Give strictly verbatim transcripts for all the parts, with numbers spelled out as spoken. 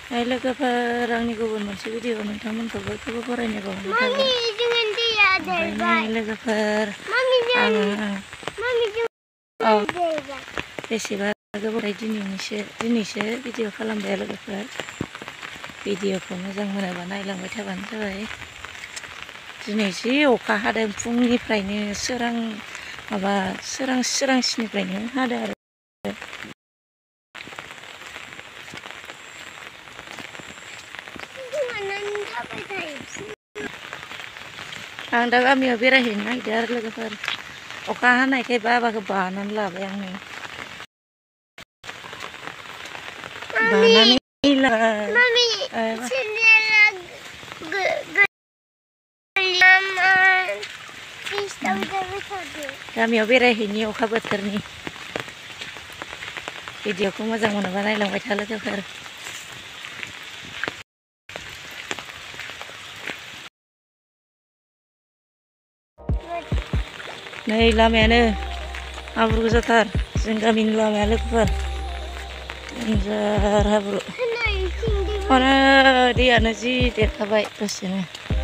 Hai लोगोफोर आंनि गुबुन मोनसे भिडिअ नोंथांमोनखौ बयखौबो बरायनाय बावहरनाय थाबाय। ओमफ्राय लोगोफोर आङो औ बेसेबा गोबावै दिनैनिसो दिनैसो भिडिअ खालामबाय लोगोफोर। भिडिअखौ मोजां मोनोबा नायलांबाय थाबानो जाबाय। दिनै जि अखा हादों फुंनिफ्रायनो सोरां माबा सोरां सोरांसिनिफ्रायनो हादों आरो। आं दा गामियाव बेरायहैनो नागिरदों आरो लोगोफोर। अखा हानायखाय बाबाखौ बानानै लाबाय आङो। बानानै गामियाव बेरायहैनि अखा बोथोरनि भिडिअखौ मोजां मोनोबा नायलांबाय था लोगोफोर। नै लामायानो हाब्रु गोजाथार जों गामिनि लामाया लोगोफोर। देन्जार हाब्रु माने दैयानो जि देरखाबाय दसेनो।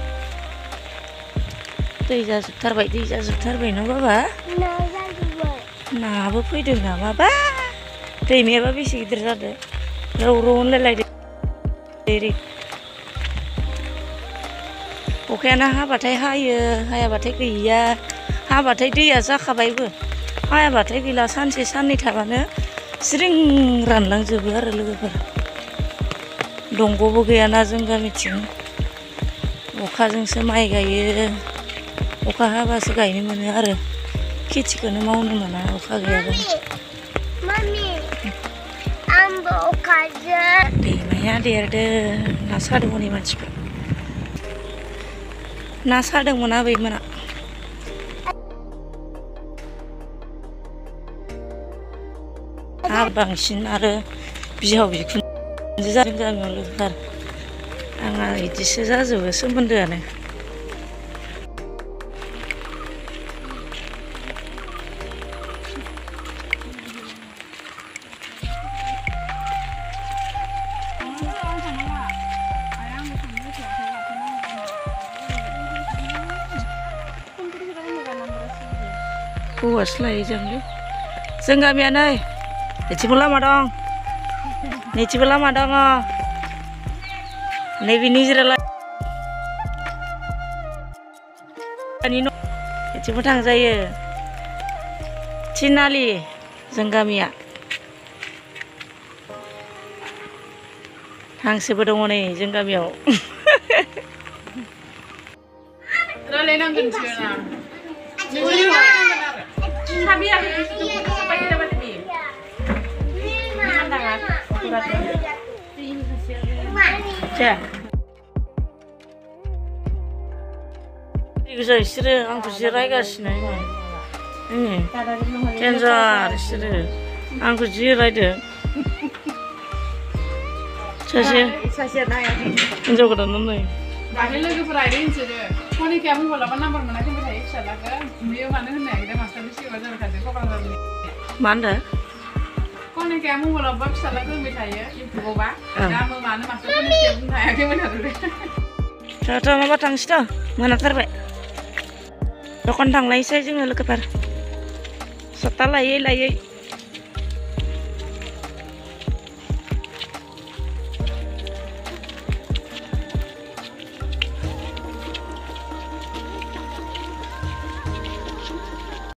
दै जाजोबथारबाय दै जाजोबथारबाय न' बाबा? नाबो फैदों नामाबा? दैमायाबा बेसे गिदिर जादों रौ रौ होनलायलायदों। अखायानो हाबाथाय हायो हायाबाथाय गैया। हाबाथाय दैया जाखाबायबो हायाबाथाय गैला। सानसे साननै थाबानो ज्रिं रानलांजोबो आरो लोगोफोर। दंग'बो गैयाना जों गामिथिं अखाजोंसो माइ गायो। अखा हाबासो गायनो मोनो आरो खेथिखौनो मावनो मोना अखा गैयाबा। दैमाया देरदों ना सादोंमोन मानसिफ्रा ना सादोंमोन आबैमोना। हा बांसिन आरो बिहाव बिखुनजो जादों गामियाव लोगोफोर। आंहा बिदिसो जाजोबो सोमोन्दोआनो। हौवासो लायो जोंलै जों गामिया नै नैथिंबो लामा दं नैथिंबो लामा दङ। नैबे निजिरा लामानि नैथिंबो थांजायो थिनालि जों गामिया। हांसोबो दङ नै जों गामियाव। गोजा बिसोरो आंखौ जिरायगासिनो देन्जार बिसोरो आंखौ जि रायदों। सासे हिनजाव गोदान नै दाख्लै लोगोफोरा बिसोरो कनिकाया मबाइल लाबा नाम्बार मोनाखै होनबाय थायो फिसाज्लाखौ बेयो मानो होननो नागिरदों मास्टारनि सिगाङाव जाबाय थादों क'क्राझारनि। मा होनदों? कनिकाया मबाइल लाबा फिसाज्लाखौ होनबाय थायो इउटुबावबा दा मानो मास्टारफोरनि सिगाङाव बुंनो हायाखै होनबाय थादों। थ' माबा थांसैथ' मोनाथारबाय। दखान थांलायसै जोङो लोगोफोर सप्ता लायै लायै।